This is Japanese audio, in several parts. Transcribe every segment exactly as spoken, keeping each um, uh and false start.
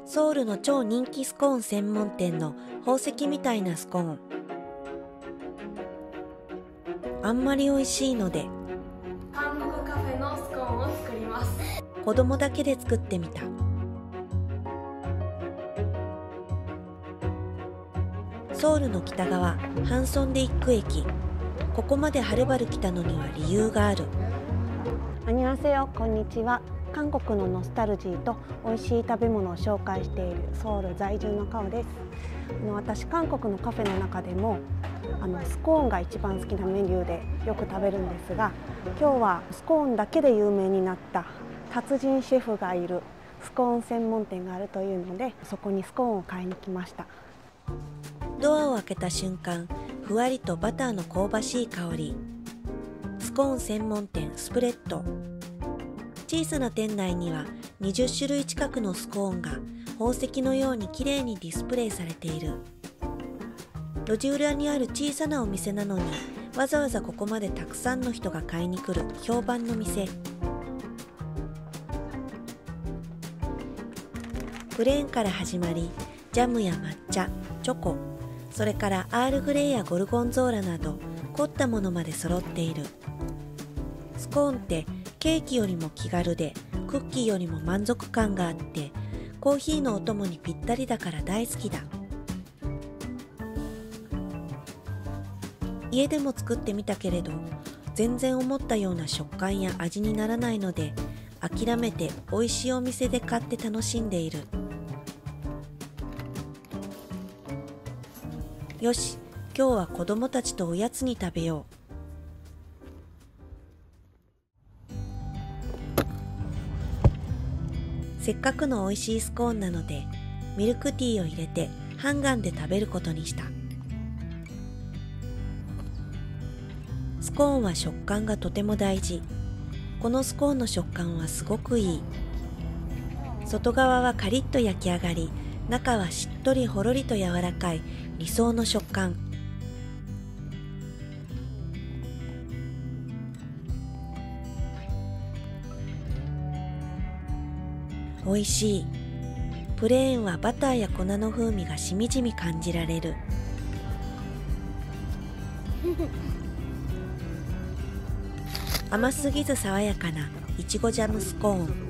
ソウルの超人気スコーン専門店の宝石みたいなスコーン。あんまり美味しいので韓国カフェのスコーンを作ります。 子供だけで作ってみた。ソウルの北側ハンソンデイック駅。ここまではるばる来たのには理由がある。 こんにちは、こんにちは。韓国のノスタルジーと美味しい食べ物を紹介しているソウル在住のカオです。あの私、韓国のカフェの中でもあのスコーンが一番好きなメニューでよく食べるんですが、今日はスコーンだけで有名になった達人シェフがいるスコーン専門店があるというので、そこにスコーンを買いに来ました。 ドアを開けた瞬間、ふわりとバターの香ばしい香り。スコーン専門店スプレッド。小さな店内にはにじゅっしゅるい近くのスコーンが宝石のようにきれいにディスプレイされている。路地裏にある小さなお店なのに、わざわざここまでたくさんの人が買いに来る評判の店。プレーンから始まり、ジャムや抹茶、チョコ、それからアールグレイやゴルゴンゾーラなど凝ったものまで揃っている。スコーンってケーキよりも気軽で、クッキーよりも満足感があって、コーヒーのお供にぴったりだから大好きだ。家でも作ってみたけれど、全然思ったような食感や味にならないので、諦めて美味しいお店で買って楽しんでいる。よし、今日は子供たちとおやつに食べよう。せっかくの美味しいスコーンなので、ミルクティーを入れてハンガンで食べることにした。スコーンは食感がとても大事。このスコーンの食感はすごくいい。外側はカリッと焼き上がり、中はしっとりほろりと柔らかい理想の食感。美味しい。プレーンはバターや粉の風味がしみじみ感じられる。甘すぎず爽やかないちごジャムスコーン。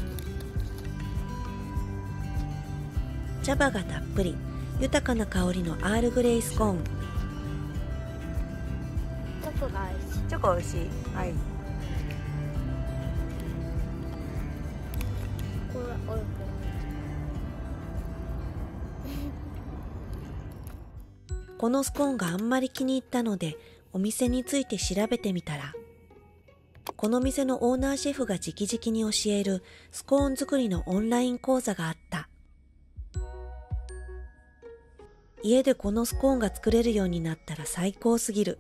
茶葉がたっぷり、豊かな香りのアールグレイスコーン。 チョコが美味しい。 チョコ美味しい。はい。 これ美味しい。 このスコーンがあんまり気に入ったので、お店について調べてみたら、この店のオーナーシェフが直々に教えるスコーン作りのオンライン講座があった。家でこのスコーンが作れるようになったら最高すぎる。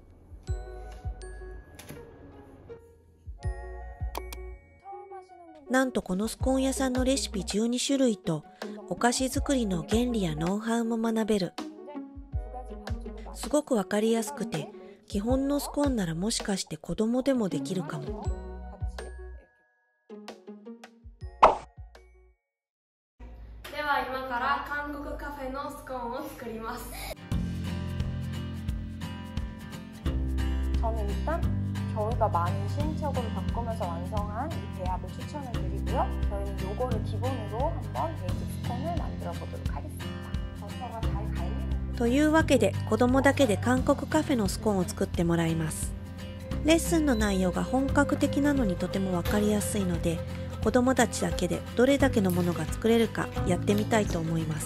なんとこのスコーン屋さんのレシピじゅうにしゅるいとお菓子作りの原理やノウハウも学べる。すごくわかりやすくて、基本のスコーンならもしかして子供でもできるかも。 では今から韓国カフェのスコーンを作ります。 저는 일단 저희가 많이 시행착오를 겪으면서 완성한 이 배합을 추천을 드리고요. 저희는 요거를 기본으로 한번 베이직 스콘을 만들어 보도록 하겠습니다. 버터가 잘 갈리는 というわけで子供だけで韓国カフェのスコーンを作ってもらいます。レッスンの内容が本格的なのにとてもわかりやすいので、子供たちだけでどれだけのものが作れるかやってみたいと思います。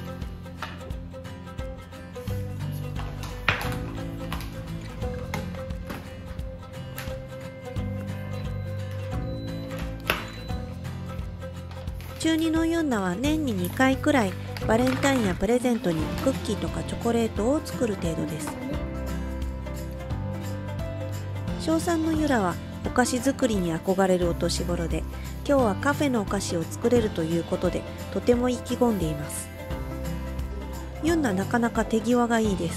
中にのユンナは年ににかいくらいバレンタインやプレゼントにクッキーとかチョコレートを作る程度です。小さんのユラはお菓子作りに憧れるお年頃で、今日はカフェのお菓子を作れるということでとても意気込んでいます。ユンナなかなか手際がいいです。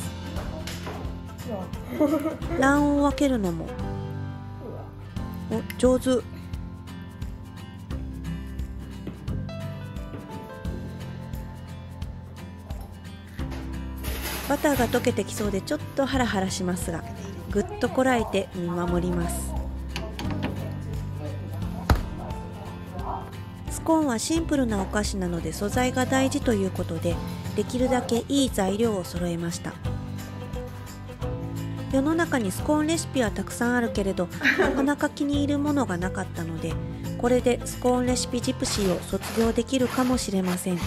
卵黄を分けるのもお上手。 バターが溶けてきそうでちょっとハラハラしますが、ぐっとこらえて見守ります。スコーンはシンプルなお菓子なので素材が大事ということで、できるだけいい材料を揃えました。世の中にスコーンレシピはたくさんあるけれど、なかなか気に入るものがなかったので、これでスコーンレシピジプシーを卒業できるかもしれません。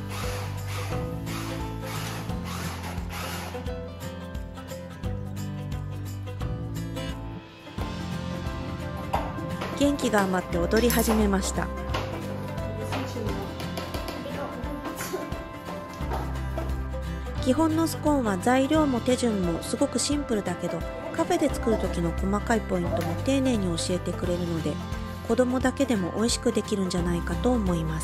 元気が余って踊り始めました。基本のスコーンは材料も手順もすごくシンプルだけど、カフェで作る時の細かいポイントも丁寧に教えてくれるので、子供だけでも美味しくできるんじゃないかと思います。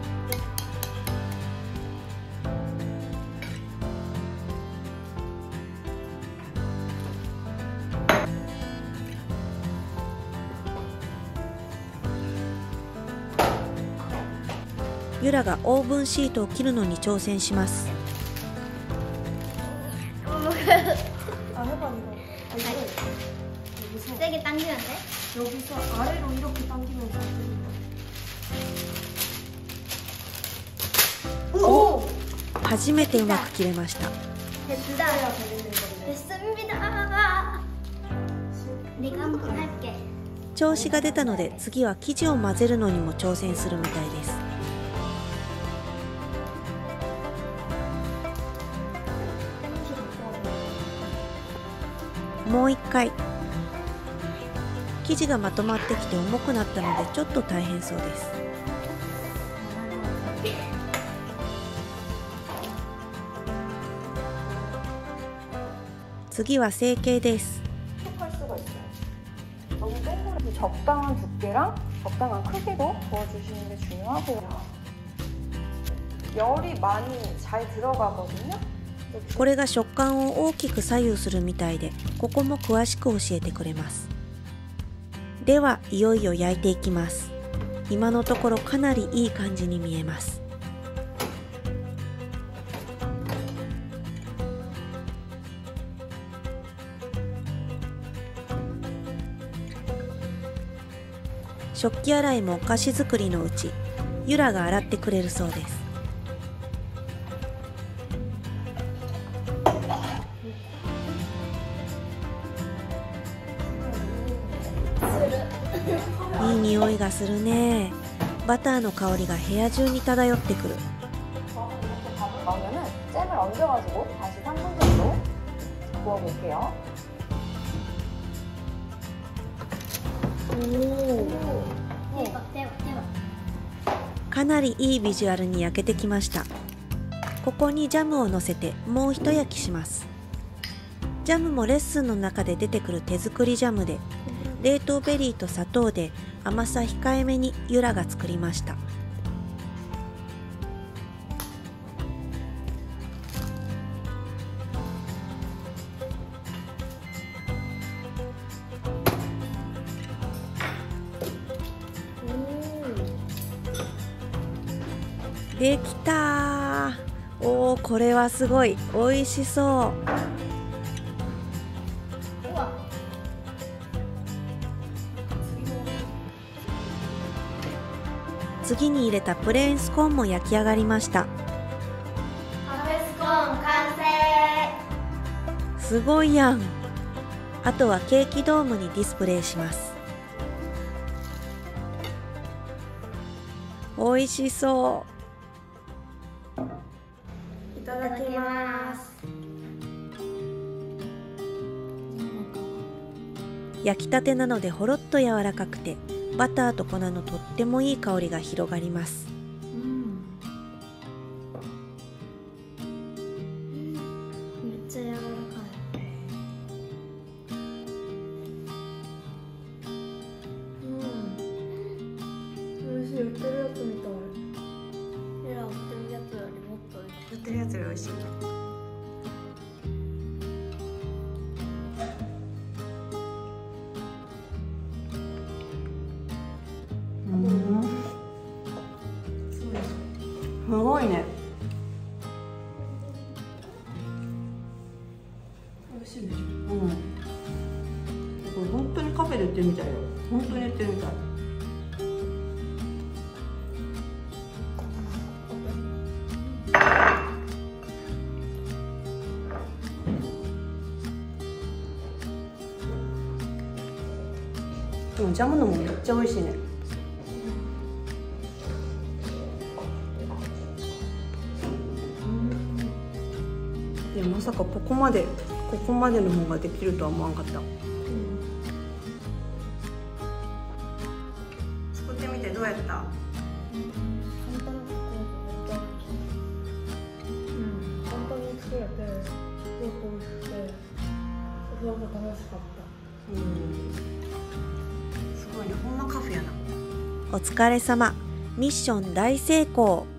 ユラがオーブンシートを切るのに挑戦します。 세게 당기면 돼? 여기서 아래로 이렇게 당기면 돼. 오! 初めてうまく切れました。 됐다. 됐습니다. 내가 한번 할게. 調子が出たので次は生地を混ぜるのにも挑戦するみたいです。もう一回。生地がまとまってきて重くなったのでちょっと大変そうです。次は成形です。 적당한 두께랑 적당한 크기로 구워주시는 게 중요하고요. 열이 많이 잘 들어가거든요. これが食感を大きく左右するみたいで、ここも詳しく教えてくれます。ではいよいよ焼いていきます。今のところかなりいい感じに見えます。食器洗いもお菓子作りのうち、ユラが洗ってくれるそうです。いい匂いがするね。バターの香りが部屋中に漂ってくる。 나오면은 잼을 얹어가지고 다시 삼 분 정도 구워볼게요. 대박 대박 대박. かなりいいビジュアルに焼けてきました。ここにジャムをのせてもう一焼きします。ジャムもレッスンの中で出てくる手作りジャムで、冷凍ベリーと砂糖で甘さ控えめにユラが作りました。できたー。おー、これはすごい美味しそう。次に入れたプレーンスコーンも焼き上がりました。 カフェスコーン完成。 すごいやん。あとはケーキドームにディスプレイします。美味しそう。 いただきます。 焼きたてなのでほろっと柔らかくて、バターと粉のとってもいい香りが広がります。 めっちゃ柔らかい。 美味しい。売ってるやつみたい。 ユラ売ってるやつよりもっと売ってるやつより美味しい。 すごいね。 みたいよ。本当にやってるみたい。でもジャムのもめっちゃ美味しいね。いやまさかここまでここまでのものができるとは思わんかった。作ってみてどうやった？ 簡単なことめっちゃうん、簡単に作れて、よく美味しくて、すごく楽しかった。 うん、すごいね、ほんまカフェやな。 お疲れ様。ミッション大成功。